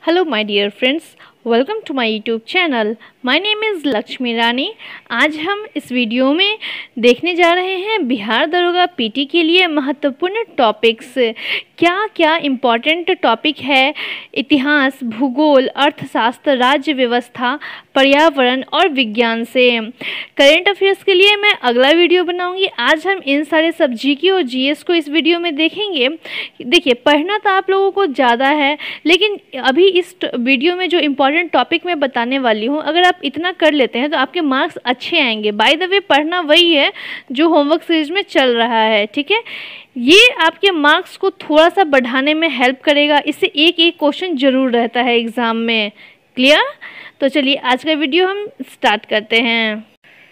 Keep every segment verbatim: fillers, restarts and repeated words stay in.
Hello my dear friends, welcome to my YouTube channel. My name is Lakshmi रानी। आज हम इस video में देखने जा रहे हैं बिहार दरोगा पीटी के लिए महत्वपूर्ण टॉपिक्स। क्या क्या इम्पॉर्टेंट टॉपिक है इतिहास, भूगोल, अर्थशास्त्र, राज्य व्यवस्था, पर्यावरण और विज्ञान से। करेंट अफेयर्स के लिए मैं अगला वीडियो बनाऊंगी। आज हम इन सारे सब जीके और जीएस को इस वीडियो में देखेंगे। देखिए, पढ़ना तो आप लोगों को ज़्यादा है, लेकिन अभी इस वीडियो में जो इम्पॉर्टेंट टॉपिक मैं बताने वाली हूँ, अगर आप इतना कर लेते हैं तो आपके मार्क्स अच्छे आएंगे। बाय द वे, पढ़ना वही है जो होमवर्क सीरीज में चल रहा है, ठीक है। ये आपके मार्क्स को थोड़ा सा बढ़ाने में हेल्प करेगा। इससे एक एक क्वेश्चन जरूर रहता है एग्ज़ाम में। क्लियर? तो चलिए आज का वीडियो हम स्टार्ट करते हैं।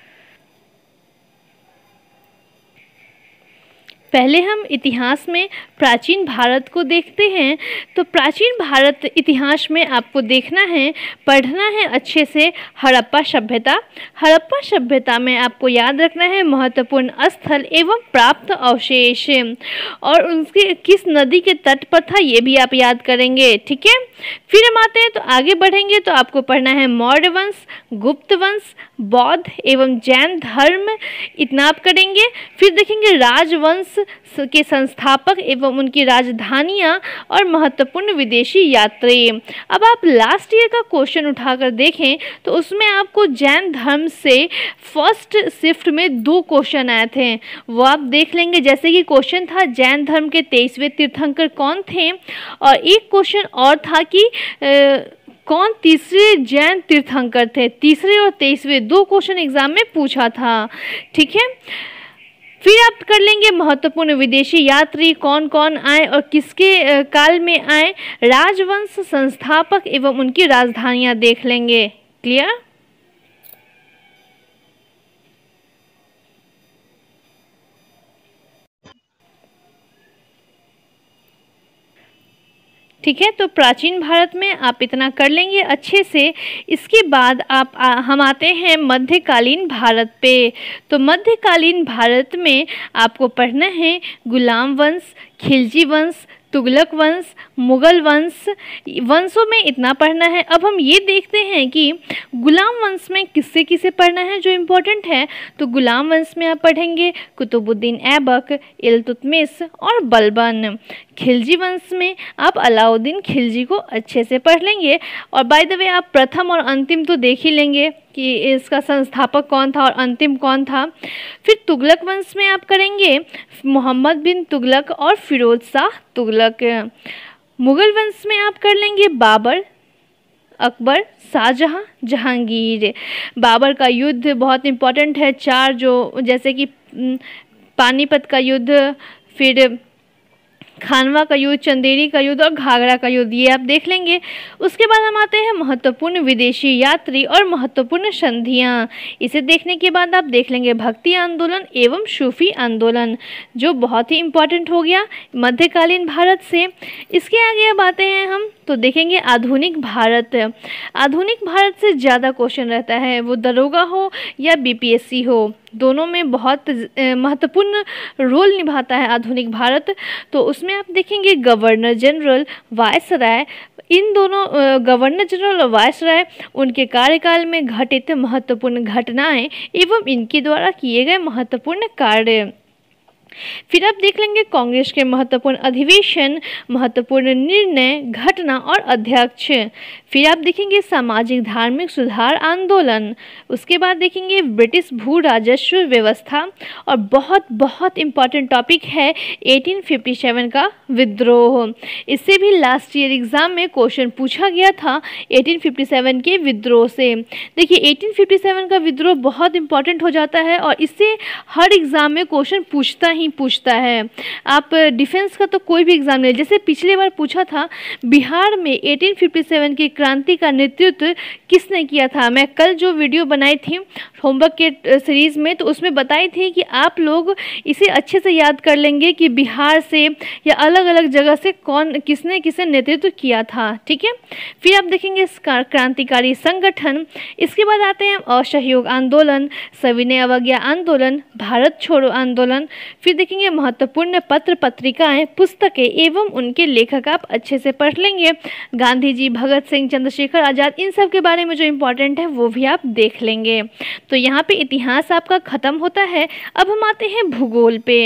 पहले हम इतिहास में प्राचीन भारत को देखते हैं। तो प्राचीन भारत इतिहास में आपको देखना है, पढ़ना है अच्छे से हड़प्पा सभ्यता। हड़प्पा सभ्यता में आपको याद रखना है महत्वपूर्ण स्थल एवं प्राप्त अवशेष, और उनके किस नदी के तट पर था ये भी आप याद करेंगे, ठीक है। फिर हम आते हैं तो आगे बढ़ेंगे तो आपको पढ़ना है मौर्य वंश, गुप्त वंश, बौद्ध एवं जैन धर्म, इतना आप करेंगे। फिर देखेंगे राजवंश के संस्थापक एवं उनकी राजधानियां और महत्वपूर्ण विदेशी यात्री। अब आप लास्ट ईयर का क्वेश्चन उठाकर देखें तो उसमें आपको जैन धर्म से फर्स्ट शिफ्ट में दो क्वेश्चन आए थे, वो आप देख लेंगे। जैसे कि क्वेश्चन था जैन धर्म के तेईसवें तीर्थंकर कौन थे, और एक क्वेश्चन और था कि आ, कौन तीसरे जैन तीर्थंकर थे। तीसरे और तेईसवें दो क्वेश्चन एग्जाम में पूछा था, ठीक है। फिर आप कर लेंगे महत्वपूर्ण विदेशी यात्री कौन कौन आए और किसके काल में आए। राजवंश, संस्थापक एवं उनकी राजधानियां देख लेंगे। क्लियर? ठीक है, तो प्राचीन भारत में आप इतना कर लेंगे अच्छे से। इसके बाद आप आ, हम आते हैं मध्यकालीन भारत पे। तो मध्यकालीन भारत में आपको पढ़ना है गुलाम वंश, खिलजी वंश, तुगलक वंश, मुगल वंश। वंशों में इतना पढ़ना है। अब हम ये देखते हैं कि गुलाम वंश में किससे किसे पढ़ना है जो इम्पोर्टेंट है। तो गुलाम वंश में आप पढ़ेंगे कुतुबुद्दीन ऐबक, इल्तुतमिश और बलबन। खिलजी वंश में आप अलाउद्दीन खिलजी को अच्छे से पढ़ लेंगे। और बाय द वे, आप प्रथम और अंतिम तो देख ही लेंगे कि इसका संस्थापक कौन था और अंतिम कौन था। फिर तुगलक वंश में आप करेंगे मोहम्मद बिन तुगलक और फिरोज शाह तुगलक। मुगल वंश में आप कर लेंगे बाबर, अकबर, शाहजहां, जहांगीर। बाबर का युद्ध बहुत इम्पोर्टेंट है। चार जो जैसे कि पानीपत का युद्ध, फिर खानवा का युद्ध, चंदेरी का युद्ध और घाघरा का युद्ध, ये आप देख लेंगे। उसके बाद हम आते हैं महत्वपूर्ण विदेशी यात्री और महत्वपूर्ण संधियां। इसे देखने के बाद आप देख लेंगे भक्ति आंदोलन एवं सूफी आंदोलन, जो बहुत ही इम्पोर्टेंट हो गया मध्यकालीन भारत से। इसके आगे अब आते हैं हम तो देखेंगे आधुनिक भारत। आधुनिक भारत से ज़्यादा क्वेश्चन रहता है, वो दरोगा हो या बीपीएससी हो, दोनों में बहुत महत्वपूर्ण रोल निभाता है आधुनिक भारत। तो उसमें आप देखेंगे गवर्नर जनरल, वायसराय। इन दोनों गवर्नर जनरल और वायसराय, उनके कार्यकाल में घटित महत्वपूर्ण घटनाएं एवं इनके द्वारा किए गए महत्वपूर्ण कार्य। फिर आप देख लेंगे कांग्रेस के महत्वपूर्ण अधिवेशन, महत्वपूर्ण निर्णय, घटना और अध्यक्ष। फिर आप देखेंगे सामाजिक धार्मिक सुधार आंदोलन। उसके बाद देखेंगे ब्रिटिश भू राजस्व व्यवस्था। और बहुत बहुत इम्पॉर्टेंट टॉपिक है अठारह सौ सत्तावन का विद्रोह। इससे भी लास्ट ईयर एग्जाम में क्वेश्चन पूछा गया था अठारह सौ सत्तावन के विद्रोह से। देखिए, अठारह सौ सत्तावन का विद्रोह बहुत इंपॉर्टेंट हो जाता है और इससे हर एग्जाम में क्वेश्चन पूछता ही पूछता है। आप डिफेंस का तो कोई भी एग्जाम ले, जैसे पिछले बार पूछा था बिहार में अठारह सौ सत्तावन की क्रांति का नेतृत्व किसने किया था। मैं कल जो वीडियो बनाई थी होमवर्क के सीरीज में, तो उसमें बताई थी कि आप लोग इसे अच्छे से याद कर लेंगे कि बिहार से या अलग अलग जगह से कौन किसने किसने नेतृत्व किया था, ठीक है। फिर आप देखेंगे क्रांतिकारी संगठन। इसके बाद आते हैं असहयोग आंदोलन, सविनय अवज्ञा आंदोलन, भारत छोड़ो आंदोलन। फिर फिर देखेंगे महत्वपूर्ण पत्र पत्रिकाएं पुस्तकें एवं उनके लेखक आप अच्छे से पढ़ लेंगे। गांधी जी, भगत सिंह, चंद्रशेखर आज़ाद, इन सब के बारे में जो इम्पोर्टेंट है वो भी आप देख लेंगे। तो यहाँ पे इतिहास आपका ख़त्म होता है। अब हम आते हैं भूगोल पे।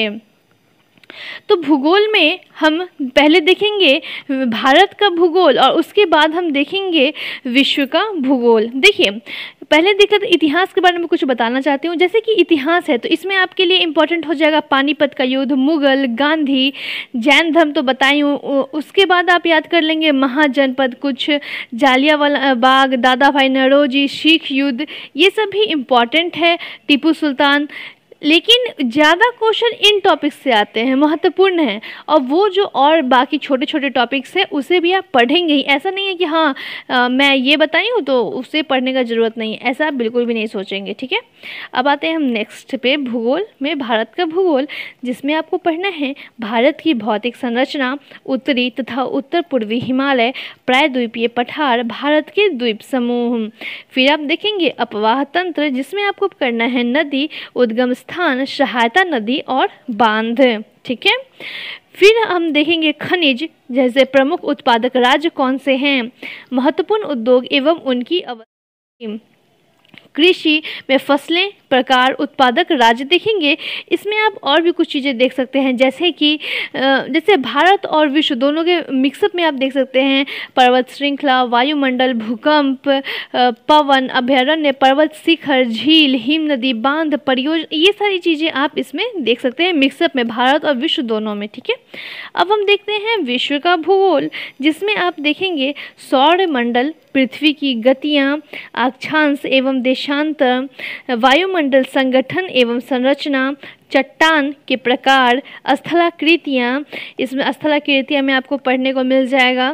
तो भूगोल में हम पहले देखेंगे भारत का भूगोल और उसके बाद हम देखेंगे विश्व का भूगोल। देखिए, पहले देख लेते इतिहास के बारे में कुछ बताना चाहती हूँ। जैसे कि इतिहास है तो इसमें आपके लिए इम्पोर्टेंट हो जाएगा पानीपत का युद्ध, मुगल, गांधी, जैन धर्म तो बताई हूँ। उसके बाद आप याद कर लेंगे महाजनपद, कुछ जालियांवाला बाग, दादा भाई नौरोजी, सिख युद्ध, ये सब भी इम्पॉर्टेंट है, टीपू सुल्तान। लेकिन ज़्यादा क्वेश्चन इन टॉपिक्स से आते हैं, महत्वपूर्ण हैं, और वो जो और बाकी छोटे छोटे टॉपिक्स हैं उसे भी आप पढ़ेंगे ही। ऐसा नहीं है कि हाँ आ, मैं ये बताई हूँ तो उसे पढ़ने का ज़रूरत नहीं है, ऐसा आप बिल्कुल भी नहीं सोचेंगे। ठीक है, अब आते हैं हम नेक्स्ट पे, भूगोल में भारत का भूगोल, जिसमें आपको पढ़ना है भारत की भौतिक संरचना, उत्तरी तथा उत्तर पूर्वी हिमालय, प्रायद्वीपीय पठार, भारत के द्वीप समूह। फिर आप देखेंगे अपवाह तंत्र, जिसमें आपको करना है नदी, उद्गम स्थान, सहायता नदी और बांध। ठीक है, फिर हम देखेंगे खनिज, जैसे प्रमुख उत्पादक राज्य कौन से हैं, महत्वपूर्ण उद्योग एवं उनकी अवस्था, कृषि में फसलें, प्रकार, उत्पादक राज्य देखेंगे। इसमें आप और भी कुछ चीज़ें देख सकते हैं, जैसे कि जैसे भारत और विश्व दोनों के मिक्सअप में आप देख सकते हैं पर्वत श्रृंखला, वायुमंडल, भूकंप, पवन, अभयारण्य, पर्वत शिखर, झील, हिम नदी, बांध, परियोजना, ये सारी चीज़ें आप इसमें देख सकते हैं मिक्सअप में, भारत और विश्व दोनों में। ठीक है, अब हम देखते हैं विश्व का भूगोल, जिसमें आप देखेंगे सौरमंडल, पृथ्वी की गतियाँ, अक्षांश एवं देशांतर, वायुमंडल संगठन एवं संरचना, चट्टान के प्रकार, स्थलाकृतियाँ, इसमें स्थलाकृतियाँ में आपको पढ़ने को मिल जाएगा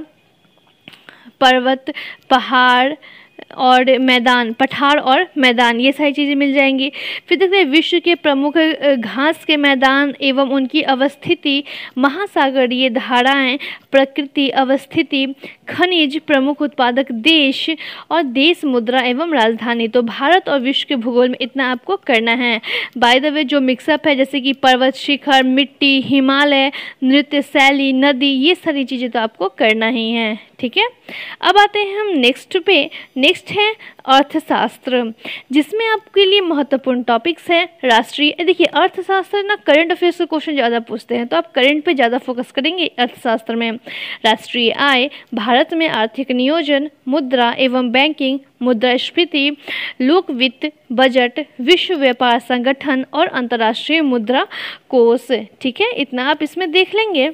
पर्वत, पहाड़ और मैदान, पठार और मैदान, ये सारी चीज़ें मिल जाएंगी। फिर देखते हैं विश्व के प्रमुख घास के मैदान एवं उनकी अवस्थिति, महासागरीय धाराएं, प्रकृति अवस्थिति, खनिज, प्रमुख उत्पादक देश और देश, मुद्रा एवं राजधानी। तो भारत और विश्व के भूगोल में इतना आपको करना है। बाय द वे जो मिक्सअप है, जैसे कि पर्वत शिखर, मिट्टी, हिमालय, नृत्य शैली, नदी, ये सारी चीज़ें तो आपको करना ही है। ठीक है, अब आते हैं हम नेक्स्ट पे। नेक्स्ट है अर्थशास्त्र, जिसमें आपके लिए महत्वपूर्ण टॉपिक्स है राष्ट्रीय। देखिए, अर्थशास्त्र ना करंट अफेयर्स के क्वेश्चन ज़्यादा पूछते हैं, तो आप करंट पे ज़्यादा फोकस करेंगे अर्थशास्त्र में। राष्ट्रीय आय, भारत में आर्थिक नियोजन, मुद्रा एवं बैंकिंग, मुद्रास्फीति, लोक वित्त, बजट, विश्व व्यापार संगठन और अंतर्राष्ट्रीय मुद्रा कोष। ठीक है, इतना आप इसमें देख लेंगे।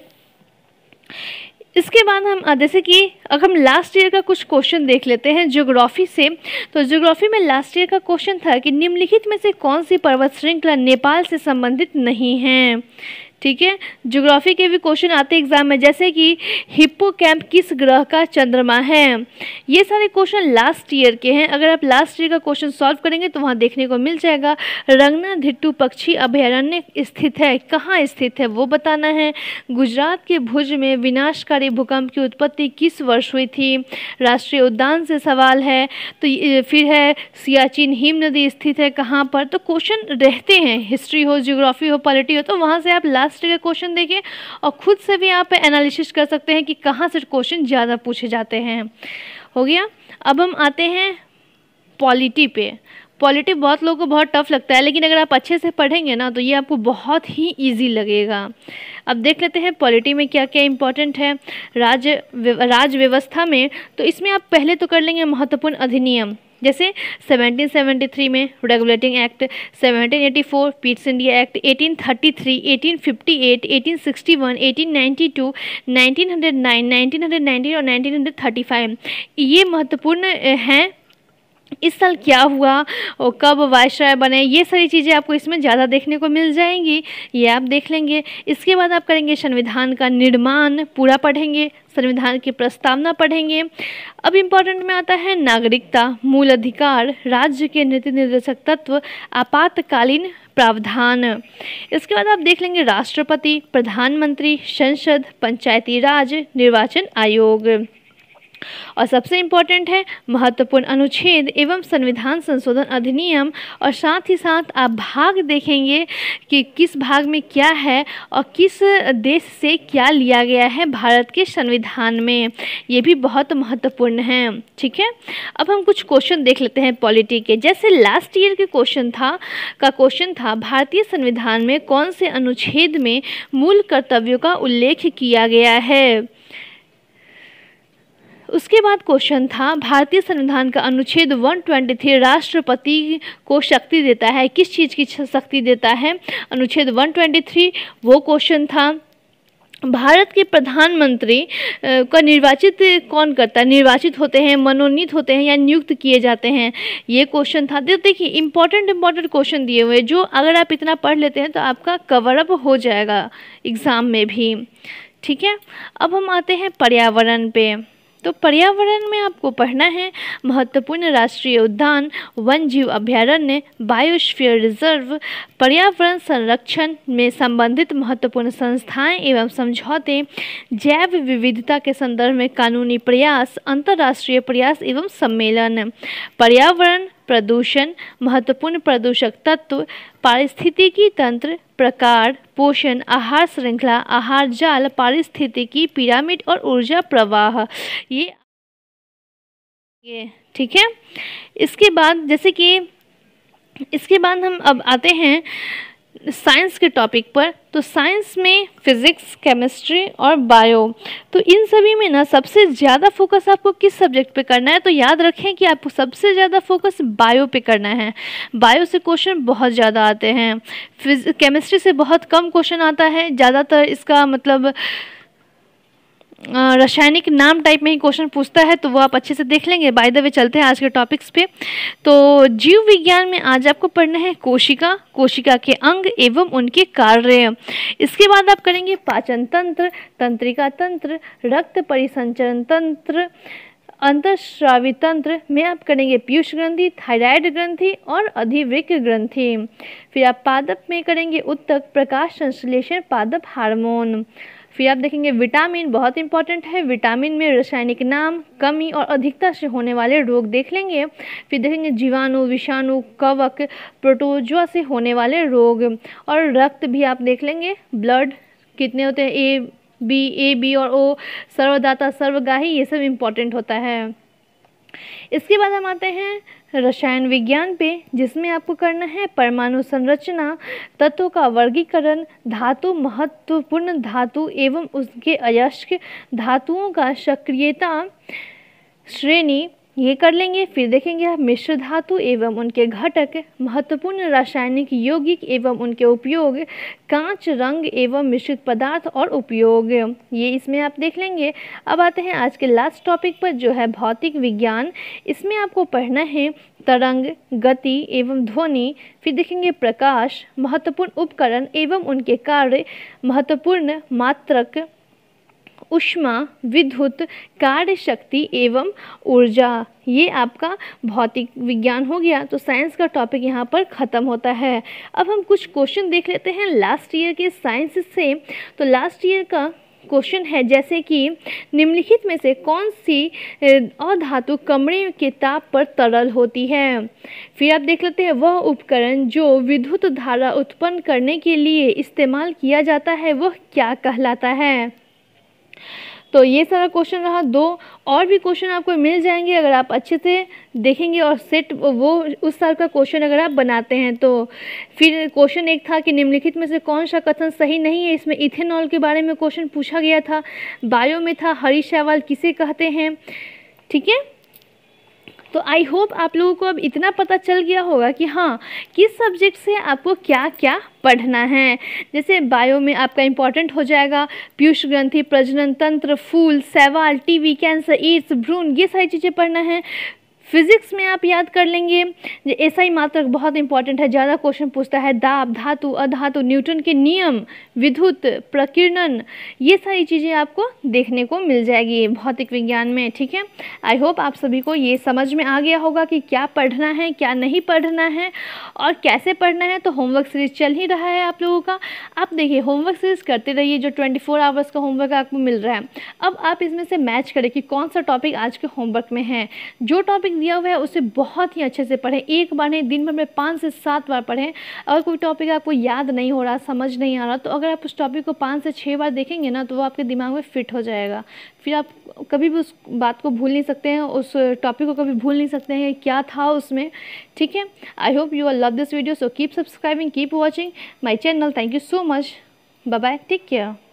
इसके बाद हम जैसे कि अगर हम लास्ट ईयर का कुछ क्वेश्चन देख लेते हैं ज्योग्राफी से, तो ज्योग्राफी में लास्ट ईयर का क्वेश्चन था कि निम्नलिखित में से कौन सी पर्वत श्रृंखला नेपाल से संबंधित नहीं है। ठीक है, ज्योग्राफी के भी क्वेश्चन आते हैं एग्जाम में, जैसे कि हिप्पोकैम्प किस ग्रह का चंद्रमा है। ये सारे क्वेश्चन लास्ट ईयर के हैं। अगर आप लास्ट ईयर का क्वेश्चन सॉल्व करेंगे तो वहाँ देखने को मिल जाएगा। रंगनाथिट्टू पक्षी अभयारण्य स्थित है, कहाँ स्थित है वो बताना है। गुजरात के भुज में विनाशकारी भूकंप की उत्पत्ति किस वर्ष हुई थी। राष्ट्रीय उद्यान से सवाल है। तो फिर है सियाचिन हिम नदी स्थित है कहाँ पर। तो क्वेश्चन रहते हैं, हिस्ट्री हो, ज्योग्राफी हो, पॉलिटी हो, तो वहाँ से आप लास्ट के क्वेश्चन देखिए और खुद से भी आप एनालिसिस कर सकते हैं कि कहाँ से क्वेश्चन ज़्यादा पूछे जाते हैं। हो गया। अब हम आते हैं पॉलिटी पे। पॉलिटी बहुत लोगों को बहुत टफ लगता है, लेकिन अगर आप अच्छे से पढ़ेंगे ना तो ये आपको बहुत ही इजी लगेगा। अब देख लेते हैं पॉलिटी में क्या क्या इंपॉर्टेंट है। राज्य राज व्यवस्था में तो इसमें आप पहले तो कर लेंगे महत्वपूर्ण अधिनियम, जैसे सेवनटीन सेवेंटी थ्री में Regulating Act, seventeen eighty four Pitt's India Act, eighteen thirty three, eighteen fifty eight, eighteen sixty one, eighteen ninety two, nineteen hundred nine, nineteen hundred nineteen और नाइंटीन थर्टी फाइव, ये महत्वपूर्ण हैं। इस साल क्या हुआ और कब वायसराय बने, ये सारी चीज़ें आपको इसमें ज़्यादा देखने को मिल जाएंगी, ये आप देख लेंगे। इसके बाद आप करेंगे संविधान का निर्माण, पूरा पढ़ेंगे, संविधान की प्रस्तावना पढ़ेंगे। अब इम्पोर्टेंट में आता है नागरिकता, मूल अधिकार, राज्य के नीति निर्देशक तत्व, आपातकालीन प्रावधान। इसके बाद आप देख लेंगे राष्ट्रपति, प्रधानमंत्री, संसद, पंचायती राज, निर्वाचन आयोग। और सबसे इम्पॉर्टेंट है महत्वपूर्ण अनुच्छेद एवं संविधान संशोधन अधिनियम, और साथ ही साथ आप भाग देखेंगे कि किस भाग में क्या है और किस देश से क्या लिया गया है भारत के संविधान में, ये भी बहुत महत्वपूर्ण है। ठीक है, अब हम कुछ क्वेश्चन देख लेते हैं पॉलिटी के। जैसे लास्ट ईयर के क्वेश्चन था का क्वेश्चन था भारतीय संविधान में कौन से अनुच्छेद में मूल कर्तव्यों का उल्लेख किया गया है। उसके बाद क्वेश्चन था भारतीय संविधान का अनुच्छेद एक सौ तेईस राष्ट्रपति को शक्ति देता है, किस चीज़ की शक्ति देता है, अनुच्छेद एक सौ तेईस वो क्वेश्चन था। भारत के प्रधानमंत्री का निर्वाचित कौन करता है, निर्वाचित होते हैं, मनोनीत होते हैं या नियुक्त किए जाते हैं, ये क्वेश्चन था। देखिए इंपॉर्टेंट इंपॉर्टेंट क्वेश्चन दिए हुए जो अगर आप इतना पढ़ लेते हैं तो आपका कवर अप हो जाएगा एग्ज़ाम में भी। ठीक है, अब हम आते हैं पर्यावरण पे। तो पर्यावरण में आपको पढ़ना है महत्वपूर्ण राष्ट्रीय उद्यान, वन जीव अभयारण्य, बायोस्फीयर रिजर्व, पर्यावरण संरक्षण में संबंधित महत्वपूर्ण संस्थाएं एवं समझौते, जैव विविधता के संदर्भ में कानूनी प्रयास, अंतर्राष्ट्रीय प्रयास एवं सम्मेलन, पर्यावरण प्रदूषण, महत्वपूर्ण प्रदूषक तत्व, पारिस्थितिकी तंत्र, प्रकार, पोषण, आहार श्रृंखला, आहार जाल, पारिस्थितिकी पिरामिड और ऊर्जा प्रवाह, ये ये ठीक है। इसके बाद जैसे कि इसके बाद हम अब आते हैं साइंस के टॉपिक पर। तो साइंस में फिज़िक्स, केमिस्ट्री और बायो, तो इन सभी में ना सबसे ज़्यादा फोकस आपको किस सब्जेक्ट पे करना है, तो याद रखें कि आपको सबसे ज़्यादा फोकस बायो पे करना है। बायो से क्वेश्चन बहुत ज़्यादा आते हैं, फिज केमिस्ट्री से बहुत कम क्वेश्चन आता है, ज़्यादातर इसका मतलब रासायनिक नाम टाइप में ही क्वेश्चन पूछता है, तो वो आप अच्छे से देख लेंगे। बाय द वे चलते हैं आज के टॉपिक्स पे। तो जीव विज्ञान में आज आपको पढ़ना है कोशिका, कोशिका के अंग एवं उनके कार्य। इसके बाद आप करेंगे पाचन तंत्र, तंत्रिका तंत्र, रक्त परिसंचरण तंत्र, अंतःस्रावी तंत्र में आप करेंगे पीयूष ग्रंथि, थायराइड ग्रंथि और अधिवृक्क ग्रंथि। फिर आप पादप में करेंगे उत्तक, प्रकाश संश्लेषण, पादप हार्मोन। फिर आप देखेंगे विटामिन, बहुत इंपॉर्टेंट है, विटामिन में रासायनिक नाम, कमी और अधिकता से होने वाले रोग देख लेंगे। फिर देखेंगे जीवाणु, विषाणु, कवक, प्रोटोजोआ से होने वाले रोग, और रक्त भी आप देख लेंगे, ब्लड कितने होते हैं, ए बी ए बी और ओ, सर्वदाता, सर्वगाही, ये सब इम्पॉर्टेंट होता है। इसके बाद हम आते हैं रसायन विज्ञान पे, जिसमें आपको करना है परमाणु संरचना, तत्वों का वर्गीकरण, धातु, महत्वपूर्ण धातु एवं उसके अयस्क धातुओं का सक्रियता श्रेणी, ये कर लेंगे। फिर देखेंगे आप मिश्र धातु एवं उनके घटक, महत्वपूर्ण रासायनिक यौगिक एवं उनके उपयोग, कांच, रंग एवं मिश्रित पदार्थ और उपयोग, ये इसमें आप देख लेंगे। अब आते हैं आज के लास्ट टॉपिक पर जो है भौतिक विज्ञान। इसमें आपको पढ़ना है तरंग, गति एवं ध्वनि। फिर देखेंगे प्रकाश, महत्वपूर्ण उपकरण एवं उनके कार्य, महत्वपूर्ण मात्रक, ऊष्मा, विद्युत, कार्य शक्ति एवं ऊर्जा, ये आपका भौतिक विज्ञान हो गया। तो साइंस का टॉपिक यहाँ पर ख़त्म होता है। अब हम कुछ क्वेश्चन देख लेते हैं लास्ट ईयर के साइंस से। तो लास्ट ईयर का क्वेश्चन है जैसे कि निम्नलिखित में से कौन सी अधातु कमरे के ताप पर तरल होती है। फिर आप देख लेते हैं वह उपकरण जो विद्युत धारा उत्पन्न करने के लिए इस्तेमाल किया जाता है वह क्या कहलाता है। तो ये सारा क्वेश्चन रहा। दो और भी क्वेश्चन आपको मिल जाएंगे अगर आप अच्छे से देखेंगे और सेट वो उस साल का क्वेश्चन अगर आप बनाते हैं तो। फिर क्वेश्चन एक था कि निम्नलिखित में से कौन सा कथन सही नहीं है, इसमें इथेनॉल के बारे में क्वेश्चन पूछा गया था। बायो में था हरी शैवाल किसे कहते हैं। ठीक है, तो आई होप आप लोगों को अब इतना पता चल गया होगा कि हाँ किस सब्जेक्ट से आपको क्या क्या पढ़ना है। जैसे बायो में आपका इम्पॉर्टेंट हो जाएगा पीयूष ग्रंथि, प्रजनन तंत्र, फूल, शैवाल, टीबी, कैंसर, एड्स, भ्रूण, ये सारी चीज़ें पढ़ना है। फिजिक्स में आप याद कर लेंगे, ऐसा ही मात्रक बहुत इंपॉर्टेंट है, ज़्यादा क्वेश्चन पूछता है। दाब, धातु, अधातु, न्यूटन के नियम, विद्युत, प्रकीर्णन, ये सारी चीज़ें आपको देखने को मिल जाएगी भौतिक विज्ञान में। ठीक है, आई होप आप सभी को ये समझ में आ गया होगा कि क्या पढ़ना है, क्या नहीं पढ़ना है और कैसे पढ़ना है। तो होमवर्क सीरीज चल ही रहा है आप लोगों का। आप देखिए, होमवर्क सीरीज करते रहिए, जो ट्वेंटी फोर आवर्स का होमवर्क आपको मिल रहा है। अब आप इसमें से मैच करें कि कौन सा टॉपिक आज के होमवर्क में है। जो टॉपिक दिया हुआ है उसे बहुत ही अच्छे से पढ़ें, एक बार नहीं, दिन भर में पाँच से सात बार पढ़ें। अगर कोई टॉपिक आपको याद नहीं हो रहा, समझ नहीं आ रहा, तो अगर आप उस टॉपिक को पाँच से छः बार देखेंगे ना, तो वो आपके दिमाग में फिट हो जाएगा। फिर आप कभी भी उस बात को भूल नहीं सकते हैं, उस टॉपिक को कभी भूल नहीं सकते हैं क्या था उसमें। ठीक है, I hope you are love this video, so keep subscribing, keep watching my channel. Thank you so much, bye bye, take care.